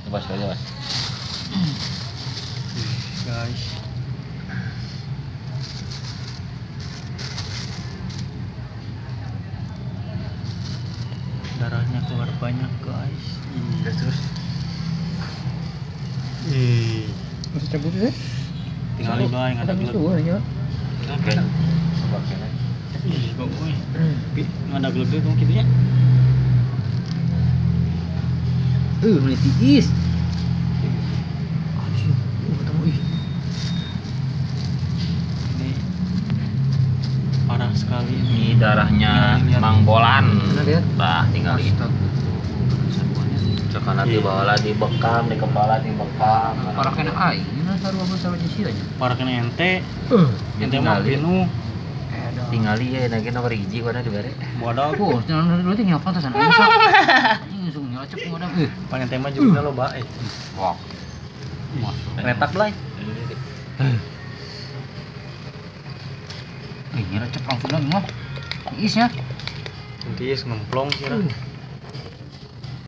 Coba sekali mas. Guys. Darahnya keluar banyak guys. Iya terus. Masih cabut sih? Tinggal bae nggak ada gitu gelut. ya. Oke. Coba kena. Ih, kok gue. Nggak ada gelut dong gitu ya. Mulai tiis. Anjir, ketemu ih. Ini parah sekali. Ini darahnya Lihat. Mang Bolan. Benar ya? Bah, tinggal itu. Cekana di bawah lah dibekam, di kepala dibekam. Parah kena aing. Ini sarua besar jisi aja. Parah kena ente. Ya Ente mah tinggali. penuh. Tinggali ya nagi nomor hiji kana dibere. Bodoh. Oh, jangan dulu tinggal pantasan aing sok. Anjing langsung nyelacep ngadam. Paling ente mah juga lo bae. Wah. Retak belai. Nyelacep langsung lagi mah. Tiis ya. Nanti ngemplong kira.